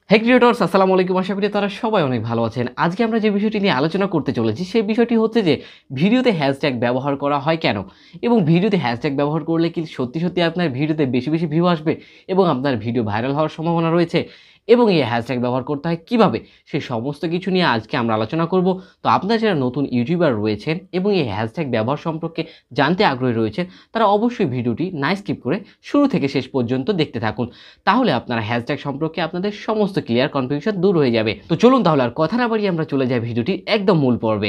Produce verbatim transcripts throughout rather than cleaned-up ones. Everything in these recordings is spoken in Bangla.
হে ক্রিয়েটর্স, আসসালামু আলাইকুম। আশা করি তারা সবাই অনেক ভালো আছেন। আজকে আমরা যে বিষয়টি নিয়ে আলোচনা করতে চলেছি সেই বিষয়টি হচ্ছে যে ভিডিওতে হ্যাশট্যাগ ব্যবহার করা হয় কেন, এবং ভিডিওতে হ্যাশট্যাগ ব্যবহার করলে কি সত্যি সত্যি আপনার ভিডিওতে বেশি বেশি ভিউ আসবে এবং আপনার ভিডিও ভাইরাল হওয়ার সম্ভাবনা রয়েছে, এবং এই হ্যাশট্যাগ ব্যবহার করতে হয় কীভাবে, সেই সমস্ত কিছু নিয়ে আজকে আমরা আলোচনা করব। তো আপনারা যারা নতুন ইউটিউবার রয়েছেন এবং এই হ্যাশট্যাগ ব্যবহার সম্পর্কে জানতে আগ্রহী রয়েছেন, তারা অবশ্যই ভিডিওটি না স্কিপ করে শুরু থেকে শেষ পর্যন্ত দেখতে থাকুন। তাহলে আপনারা হ্যাশট্যাগ সম্পর্কে আপনাদের সমস্ত ক্লিয়ার কনফিউশন দূর হয়ে যাবে। তো চলুন তাহলে আর কথা না বাড়িয়ে আমরা চলে যাই ভিডিওটির একদম মূল পর্বে।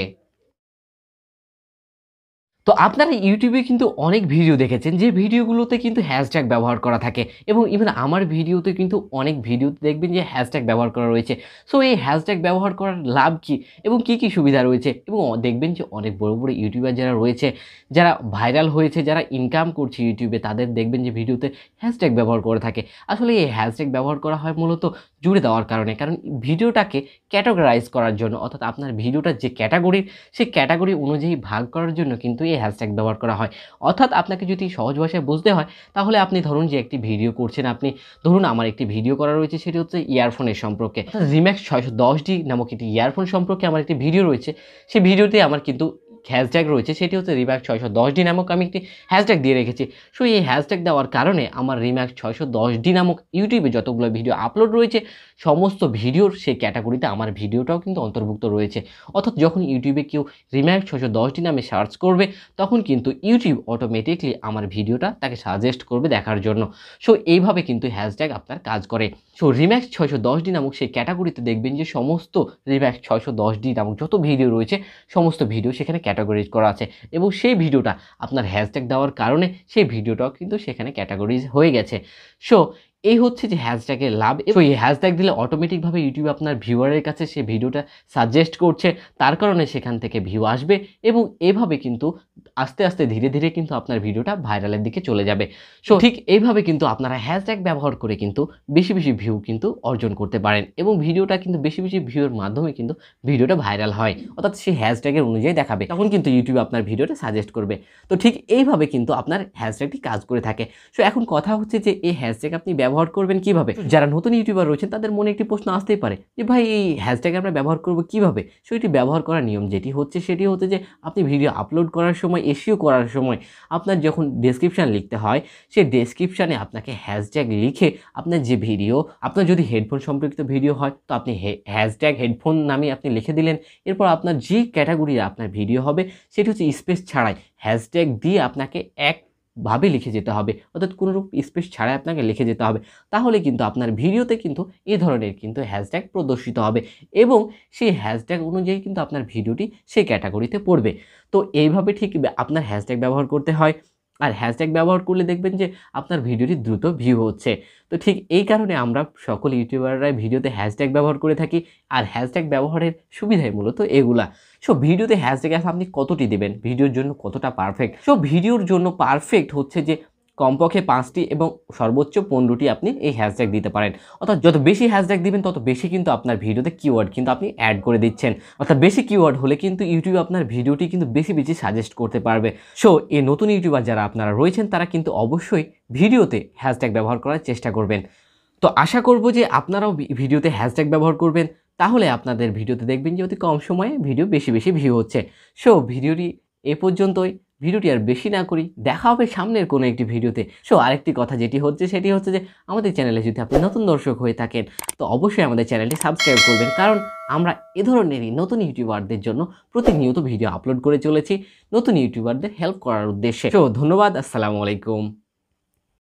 তো আপনারা ইউটিউবে কিন্তু অনেক ভিডিও দেখেছেন যে ভিডিওগুলোতে কিন্তু হ্যাশট্যাগ ব্যবহার করা থাকে, এবং ইভেন আমার ভিডিওতে কিন্তু অনেক ভিডিওতে দেখবেন যে হ্যাশট্যাগ ব্যবহার করা রয়েছে। সো এই হ্যাশট্যাগ ব্যবহার করার লাভ কী এবং কী কী সুবিধা রয়েছে, এবং দেখবেন যে অনেক বড় বড় ইউটিউবার যারা রয়েছে, যারা ভাইরাল হয়েছে, যারা ইনকাম করছে ইউটিউবে, তাদের দেখবেন যে ভিডিওতে হ্যাশট্যাগ ব্যবহার করে থাকে। আসলে এই হ্যাশট্যাগ ব্যবহার করা হয় মূলত জুড়ে দেওয়ার কারণে, কারণ ভিডিওটাকে ক্যাটাগরাইজ করার জন্য, অর্থাৎ আপনার ভিডিওটার যে ক্যাটাগরির সেই ক্যাটাগরি অনুযায়ী ভাগ করার জন্য কিন্তু এই হ্যাশট্যাগ ব্যবহার করা হয়। অর্থাৎ আপনাকে যদি সহজ ভাষায় বুঝতে হয়, তাহলে আপনি ধরুন যে একটি ভিডিও করছেন, আপনি ধরুন আমার একটি ভিডিও করা রয়েছে, সেটি হচ্ছে ইয়ারফোনের সম্পর্কে, রিম্যাক্স ছয়শো দশ ডি নামক একটি ইয়ারফোন সম্পর্কে আমার একটি ভিডিও রয়েছে। সেই ভিডিওতে আমার কিন্তু হ্যাশট্যাগ রয়েছে, সেটি হচ্ছে রিম্যাক্স ছয়শো দশ ডি নামক আমি একটি হ্যাশট্যাগ দিয়ে রেখেছি। সো এই হ্যাশট্যাগ দেওয়ার কারণে আমার রিম্যাক্স ছয়শো দশ ডি নামক ইউটিউবে যতগুলো ভিডিও আপলোড রয়েছে, সমস্ত ভিডিওর সেই ক্যাটাগরিতে আমার ভিডিওটাও কিন্তু অন্তর্ভুক্ত রয়েছে। অর্থাৎ যখন ইউটিউবে কেউ রিম্যাক্স ছয়শো দশ ডি নামে সার্চ করবে, তখন কিন্তু ইউটিউব অটোমেটিকলি আমার ভিডিওটা তাকে সাজেস্ট করবে দেখার জন্য। সো এইভাবে কিন্তু হ্যাশট্যাগ আপনার কাজ করে। সো রিম্যাক্স ছয়শো দশ ডি নামক সেই ক্যাটাগরিতে দেখবেন যে সমস্ত রিম্যাক্স ছয়শো দশ ডি নামক যত ভিডিও রয়েছে, সমস্ত ভিডিও সেখানে ক্যাটাগরাইজ করা আছে, এবং সেই ভিডিওটা আপনার হ্যাশট্যাগ দেওয়ার কারণে সেই ভিডিওটাও কিন্তু সেখানে ক্যাটাগরাইজ হয়ে গেছে। সো এই হচ্ছে যে হ্যাশট্যাগের লাভ। সো এই হ্যাশট্যাগ দিলে অটোমেটিকভাবে ইউটিউব আপনার ভিউয়ারের কাছে সে ভিডিওটা সাজেস্ট করছে, তার কারণে সেখান থেকে ভিউ আসবে, এবং এভাবে কিন্তু আস্তে আস্তে ধীরে ধীরে কিন্তু আপনার ভিডিওটা ভাইরালের দিকে চলে যাবে। সো ঠিক এইভাবে কিন্তু আপনারা হ্যাশট্যাগ ব্যবহার করে কিন্তু বেশি বেশি ভিউ কিন্তু অর্জন করতে পারেন, এবং ভিডিওটা কিন্তু বেশি বেশি ভিউর মাধ্যমে কিন্তু ভিডিওটা ভাইরাল হয়, অর্থাৎ সেই হ্যাশট্যাগের অনুযায়ী দেখাবে, তখন কিন্তু ইউটিউব আপনার ভিডিওটা সাজেস্ট করবে। তো ঠিক এইভাবে কিন্তু আপনার হ্যাশট্যাগটি কাজ করে থাকে। সো এখন কথা হচ্ছে যে এই হ্যাশট্যাগ আপনি ব্যবহার করবেন কিভাবে। যারা নতুন ইউটিউবার রয়েছেন তাদের মনে একটি প্রশ্ন আসতেই পারে যে ভাই এই হ্যাশট্যাগ আমরা ব্যবহার করব কিভাবে। সো এটি ব্যবহার করার নিয়ম যেটি হচ্ছে সেটি হচ্ছে যে আপনি ভিডিও আপলোড করার সময়, এসইও করার সময় আপনার যখন ডেসক্রিপশান লিখতে হয়, সেই ডেসক্রিপশানে আপনাকে হ্যাশট্যাগ লিখে আপনার যে ভিডিও, আপনার যদি হেডফোন সম্পর্কিত ভিডিও হয় তো আপনি হ্যাশট্যাগ হেডফোন নামে আপনি লিখে দিলেন। এরপর আপনার যে ক্যাটাগরির আপনার ভিডিও হবে সেটি হচ্ছে স্পেস ছাড়াই হ্যাশট্যাগ দিয়ে আপনাকে এক ভাবে লিখে যেতে হবে, অর্থাৎ কোনোরূপ স্পেস ছাড়াই আপনাকে লিখে যেতে হবে। তাহলে কিন্তু আপনার ভিডিওতে কিন্তু এই ধরনের কিন্তু হ্যাশট্যাগ প্রদর্শিত হবে, এবং সেই হ্যাশট্যাগ অনুযায়ী কিন্তু আপনার ভিডিওটি সেই ক্যাটাগরিতে পড়বে। তো এইভাবে ঠিক আপনার হ্যাশট্যাগ ব্যবহার করতে হয়, আর হ্যাশট্যাগ ব্যবহার করলে দেখবেন যে আপনার ভিডিওটি দ্রুত ভিউ হচ্ছে। তো ঠিক এই কারণে আমরা সকল ইউটিউবাররাই ভিডিওতে হ্যাশট্যাগ ব্যবহার করে থাকি, আর হ্যাশট্যাগ ব্যবহারের সুবিধাই মূলত এগুলা। সো ভিডিওতে হ্যাশট্যাগ আপনি কতটি দেবেন, ভিডিওর জন্য কতটা পারফেক্ট। সো ভিডিওর জন্য পারফেক্ট হচ্ছে যে কমপক্ষে পাঁচটি এবং সর্বোচ্চ পনেরোটি আপনি এই হ্যাশট্যাগ দিতে পারেন। অর্থাৎ যত বেশি হ্যাশট্যাগ দিবেন তত বেশি কিন্তু আপনার ভিডিওতে কিওয়ার্ড কিন্তু আপনি অ্যাড করে দিচ্ছেন। অর্থাৎ বেশি কিওয়ার্ড হলে কিন্তু ইউটিউব আপনার ভিডিওটি কিন্তু বেশি বেশি সাজেস্ট করতে পারবে। সো এই নতুন ইউটিউবার যারা আপনারা রয়েছেন তারা কিন্তু অবশ্যই ভিডিওতে হ্যাশট্যাগ ব্যবহার করার চেষ্টা করবেন। তো আশা করব যে আপনারাও ভিডিওতে হ্যাশট্যাগ ব্যবহার করবেন, তাহলে আপনাদের ভিডিওতে দেখবেন যে অতি কম সময়ে ভিডিও বেশি বেশি ভিউ হচ্ছে। সো ভিডিওটি এ পর্যন্তই, ভিডিওটি আর বেশি না করি, দেখা হবে সামনের কোনো একটি ভিডিওতে। সো আরেকটি কথা যেটি হচ্ছে সেটি হচ্ছে যে আমাদের চ্যানেলে যদি আপনি নতুন দর্শক হয়ে থাকেন তো অবশ্যই আমাদের চ্যানেলটি সাবস্ক্রাইব করবেন, কারণ আমরা এ ধরনেরই নতুন ইউটিউবারদের জন্য প্রতিনিয়ত ভিডিও আপলোড করে চলেছি, নতুন ইউটিউবারদের হেল্প করার উদ্দেশ্যে। সো ধন্যবাদ, আসসালামু আলাইকুম।